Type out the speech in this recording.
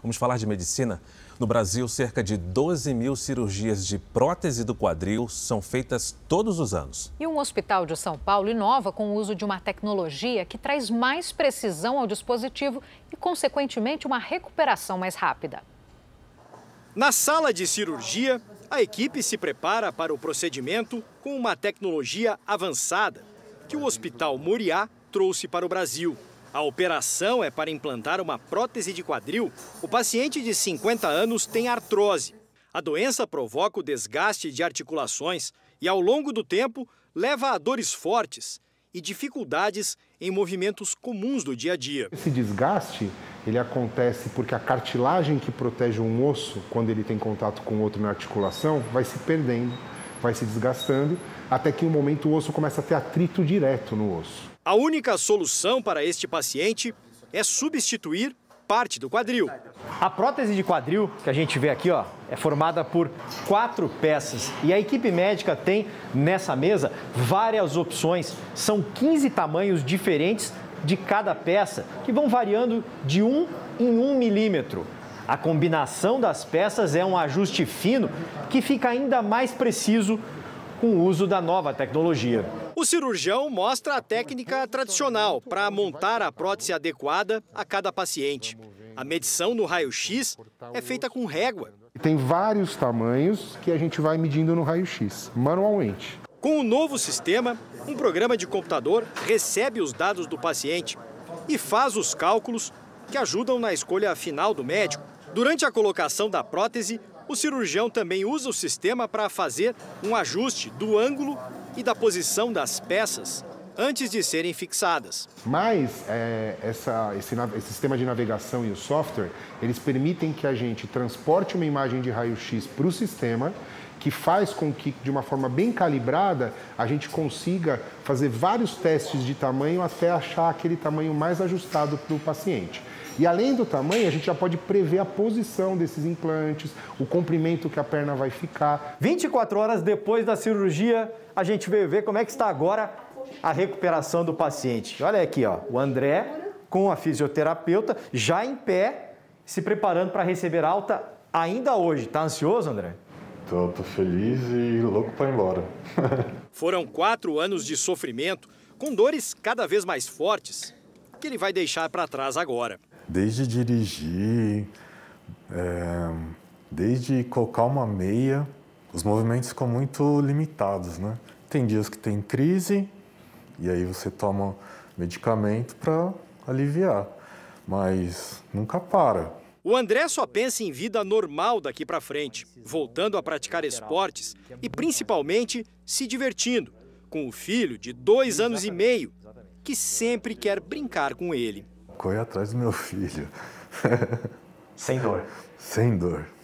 Vamos falar de medicina? No Brasil, cerca de 12 mil cirurgias de prótese do quadril são feitas todos os anos. E um hospital de São Paulo inova com o uso de uma tecnologia que traz mais precisão ao dispositivo e, consequentemente, uma recuperação mais rápida. Na sala de cirurgia, a equipe se prepara para o procedimento com uma tecnologia avançada que o Hospital Moriá trouxe para o Brasil. A operação é para implantar uma prótese de quadril. O paciente de 50 anos tem artrose. A doença provoca o desgaste de articulações e, ao longo do tempo, leva a dores fortes e dificuldades em movimentos comuns do dia a dia. Esse desgaste, ele acontece porque a cartilagem que protege um osso, quando ele tem contato com outro na articulação, vai se perdendo, vai se desgastando, até que em um momento o osso começa a ter atrito direto no osso. A única solução para este paciente é substituir parte do quadril. A prótese de quadril que a gente vê aqui, é formada por 4 peças e a equipe médica tem nessa mesa várias opções. São 15 tamanhos diferentes de cada peça, que vão variando de 1 em 1 milímetro. A combinação das peças é um ajuste fino que fica ainda mais preciso com o uso da nova tecnologia. O cirurgião mostra a técnica tradicional para montar a prótese adequada a cada paciente. A medição no raio-x é feita com régua. Tem vários tamanhos que a gente vai medindo no raio-x, manualmente. Com o novo sistema, um programa de computador recebe os dados do paciente e faz os cálculos que ajudam na escolha final do médico. Durante a colocação da prótese, o cirurgião também usa o sistema para fazer um ajuste do ângulo e da posição das peças antes de serem fixadas. Mas esse sistema de navegação e o software, eles permitem que a gente transporte uma imagem de raio-x para o sistema, que faz com que, de uma forma bem calibrada, a gente consiga fazer vários testes de tamanho até achar aquele tamanho mais ajustado para o paciente. E além do tamanho, a gente já pode prever a posição desses implantes, o comprimento que a perna vai ficar. 24 horas depois da cirurgia, a gente veio ver como é que está agora a recuperação do paciente. Olha aqui, o André com a fisioterapeuta já em pé, se preparando para receber alta ainda hoje. Tá ansioso, André? Tô feliz e louco para ir embora. Foram 4 anos de sofrimento, com dores cada vez mais fortes, que ele vai deixar para trás agora. Desde dirigir, desde colocar uma meia, os movimentos ficam muito limitados, né? Tem dias que tem crise e aí você toma medicamento para aliviar, mas nunca para. O André só pensa em vida normal daqui para frente, voltando a praticar esportes e principalmente se divertindo com o filho de 2 anos e meio, que sempre quer brincar com ele. Correr atrás do meu filho. Sem dor. Sem dor.